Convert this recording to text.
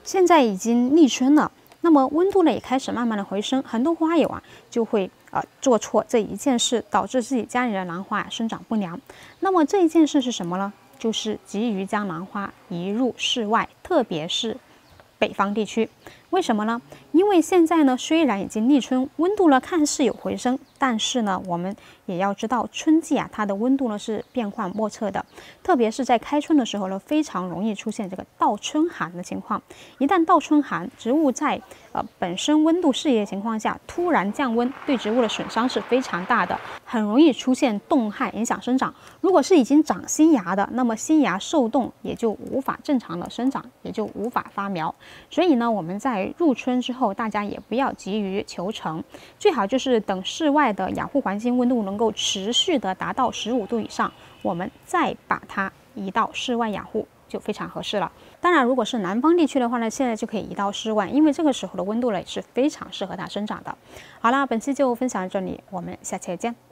现在已经立春了，那么温度呢也开始慢慢的回升，很多花友啊就会做错这一件事，导致自己家里的兰花生长不良。那么这一件事是什么呢？就是急于将兰花移入室外，特别是北方地区。为什么呢？因为现在呢，虽然已经立春，温度呢看似有回升，但是呢，我们也要知道，春季啊，它的温度呢是变幻莫测的，特别是在开春的时候呢，非常容易出现这个倒春寒的情况。一旦倒春寒，植物在本身温度适宜的情况下，突然降温，对植物的损伤是非常大的，很容易出现冻害，影响生长。如果是已经长新芽的，那么新芽受冻也就无法正常的生长，也就无法发苗。所以呢，我们在入春之后，大家也不要急于求成，最好就是等室外的养护环境温度能够持续的达到15度以上，我们再把它移到室外养护，就非常合适了。当然，如果是南方地区的话呢，现在就可以移到室外，因为这个时候的温度呢也是非常适合它生长的。好了，本期就分享到这里，我们下期再见。